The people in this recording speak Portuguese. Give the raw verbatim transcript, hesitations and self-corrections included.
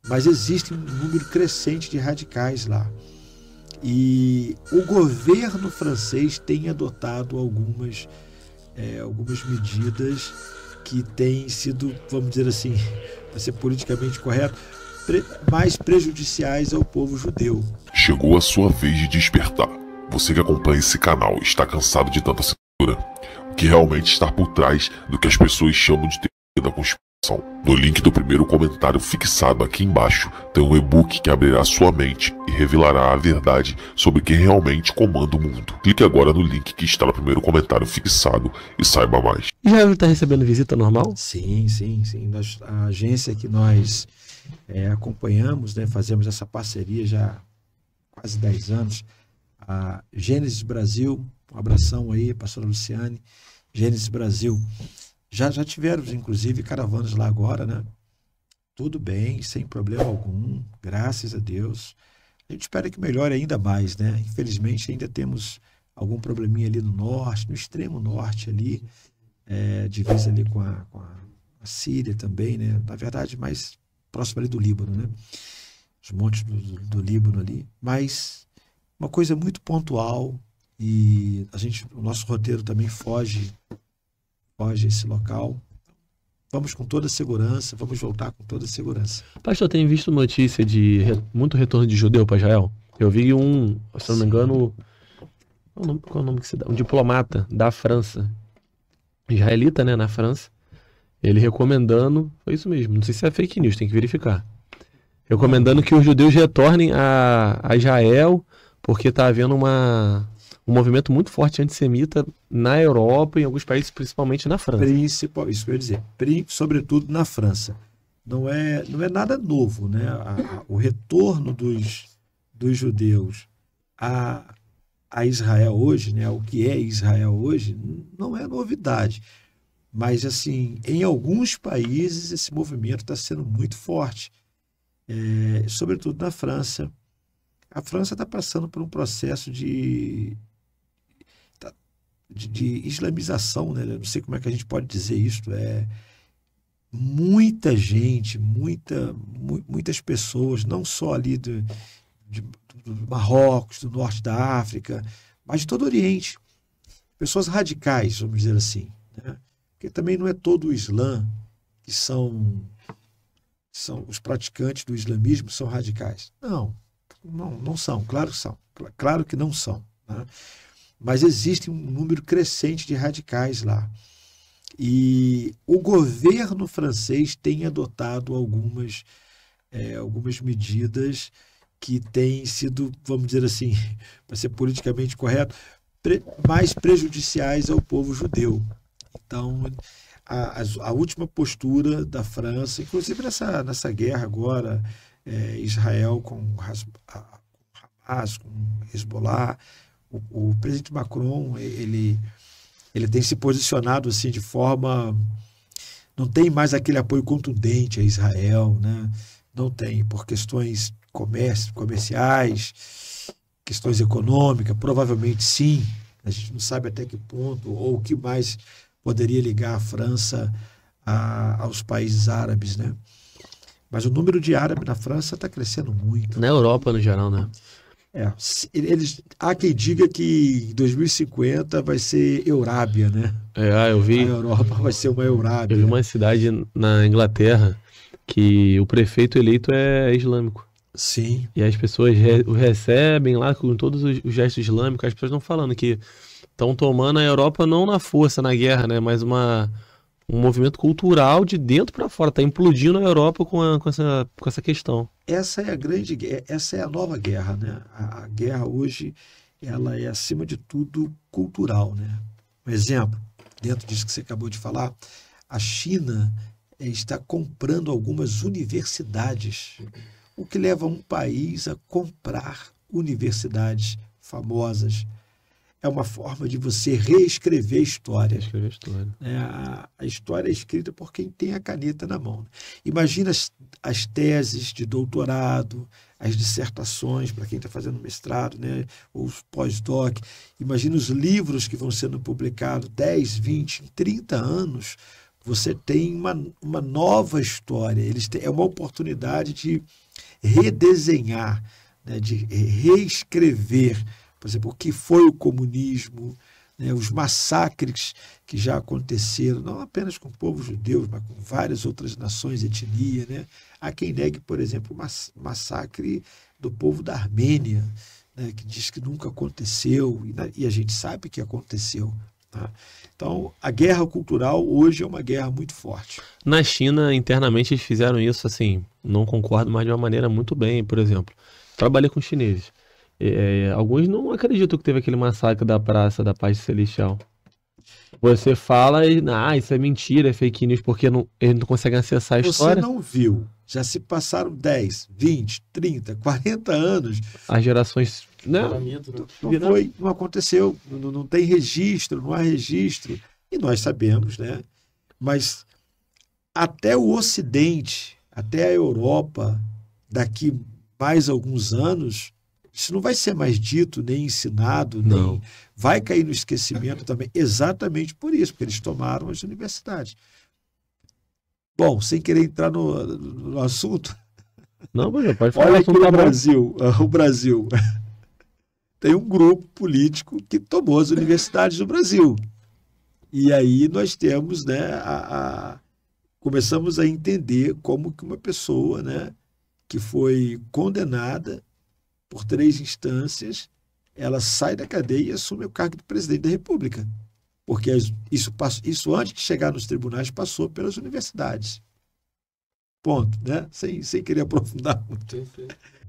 mas existe um número crescente de radicais lá. E o governo francês tem adotado algumas, é, algumas medidas que têm sido, vamos dizer assim, para ser politicamente correto, pre- mais prejudiciais ao povo judeu. Chegou a sua vez de despertar. Você que acompanha esse canal está cansado de tanta censura? O que realmente está por trás do que as pessoas chamam de teoria da conspiração? No link do primeiro comentário fixado aqui embaixo tem um e-book que abrirá sua mente e revelará a verdade sobre quem realmente comanda o mundo. Clique agora no link que está no primeiro comentário fixado e saiba mais. Israel está recebendo visita normal? Sim, sim, sim. Nós, a agência que nós é, acompanhamos, né, fazemos essa parceria já há quase dez anos, a Gênesis Brasil, um abração aí, pastora Luciane, Gênesis Brasil. Já, já tivemos, inclusive, caravanas lá agora, né? Tudo bem, sem problema algum, graças a Deus. A gente espera que melhore ainda mais, né? Infelizmente, ainda temos algum probleminha ali no norte, no extremo norte ali, é, divisa ali com, a, com a, a Síria também, né? Na verdade, mais próximo ali do Líbano, né? Os montes do, do, do Líbano ali. Mas uma coisa muito pontual e a gente, o nosso roteiro também foge foge esse local. Vamos com toda a segurança, vamos voltar com toda a segurança. Pastor, tem visto notícia de re- muito retorno de judeu para Israel? Eu vi um, se não me engano, qual é o nome, qual é o nome que se dá? Um diplomata da França, israelita, né, na França, ele recomendando, foi isso mesmo, não sei se é fake news, tem que verificar, recomendando que os judeus retornem a, a Israel, porque está havendo uma... um movimento muito forte antissemita na Europa e em alguns países, principalmente na França. Principal, isso que eu ia dizer, pri- sobretudo na França. Não é, não é nada novo, né? A- a- o retorno dos, dos judeus a, a Israel hoje, né? O que é Israel hoje, n- não é novidade. Mas, assim, em alguns países esse movimento está sendo muito forte, é, sobretudo na França. A França está passando por um processo de de, de islamização, né? Eu não sei como é que a gente pode dizer isso. É muita gente, muita, mu- muitas pessoas, não só ali do, de- do Marrocos, do norte da África, mas de todo o Oriente. Pessoas radicais, vamos dizer assim, né? Porque também não é todo o Islã que são, são os praticantes do islamismo são radicais. Não, não, não são, claro que são, claro que não são, né? Mas existe um número crescente de radicais lá. E o governo francês tem adotado algumas, é, algumas medidas que têm sido, vamos dizer assim, para ser politicamente correto, pre- mais prejudiciais ao povo judeu. Então, a, a, a última postura da França, inclusive nessa, nessa guerra agora, é, Israel com Has- a- Hamas, com Hezbollah, o, o presidente Macron, ele, ele tem se posicionado assim de forma... Não tem mais aquele apoio contundente a Israel, né? Não tem, por questões comércio, comerciais, questões econômicas, provavelmente sim. A gente não sabe até que ponto, ou o que mais poderia ligar a França a, aos países árabes, né? Mas o número de árabes na França está crescendo muito. Na Europa, no geral, né? É, se- eles, há quem diga que em dois mil e cinquenta vai ser Eurábia, né? É, ah, eu A vi, Europa vai ser uma eu vi Eurábia. uma cidade na Inglaterra que o prefeito eleito é islâmico. Sim, E as pessoas re- o recebem lá com todos os, os gestos islâmicos. As pessoas estão falando que estão tomando a Europa não na força, na guerra, né? Mas uma, um movimento cultural de dentro para fora. Está implodindo a Europa com, a- com essa, com essa questão. essa é a grande, gue- essa é a nova guerra, né? A, a guerra hoje, ela é acima de tudo cultural, né? Um exemplo, dentro disso que você acabou de falar, a China eh, está comprando algumas universidades, o que leva um país a comprar universidades famosas. É uma forma de você reescrever a história. Escrever a história. Né? A, a história é escrita por quem tem a caneta na mão. Imagina as, as teses de doutorado, as dissertações para quem está fazendo mestrado, né? Ou os pós-doc. Imagina os livros que vão sendo publicados dez, vinte, trinta anos você tem uma, uma nova história. Eles têm, é uma oportunidade de redesenhar, né, de reescrever, por exemplo, o que foi o comunismo, né, os massacres que já aconteceram, não apenas com o povo judeu, mas com várias outras nações, etnia. Né? Há quem negue, por exemplo, o massacre do povo da Armênia, né, que diz que nunca aconteceu, e, e a gente sabe que aconteceu. Tá? Então, a guerra cultural hoje é uma guerra muito forte. Na China, internamente, eles fizeram isso, assim, não concordo, mas de uma maneira muito bem. Por exemplo, trabalhei com chineses. É, alguns não acreditam que teve aquele massacre da Praça da Paz Celestial. Você fala e, ah, isso é mentira, é fake news, porque não, eles não conseguem acessar a Você história. Você não viu. Já se passaram dez, vinte, trinta, quarenta anos. As gerações... Né? Não, foi, não aconteceu, não, não tem registro, não há registro. E nós sabemos, né? Mas até o Ocidente, até a Europa, daqui mais alguns anos, isso não vai ser mais dito, nem ensinado, não. nem vai cair no esquecimento também, exatamente por isso, porque eles tomaram as universidades. Bom, sem querer entrar no, no assunto. Não, mas pode falar. Olha aqui no Brasil, o Brasil tem um grupo político que tomou as universidades do Brasil. E aí nós temos, né, a, a, começamos a entender como que uma pessoa, né, que foi condenada por três instâncias, ela sai da cadeia e assume o cargo de presidente da República. Porque isso, isso antes de chegar nos tribunais, passou pelas universidades. Ponto, né? Sem, sem querer aprofundar muito.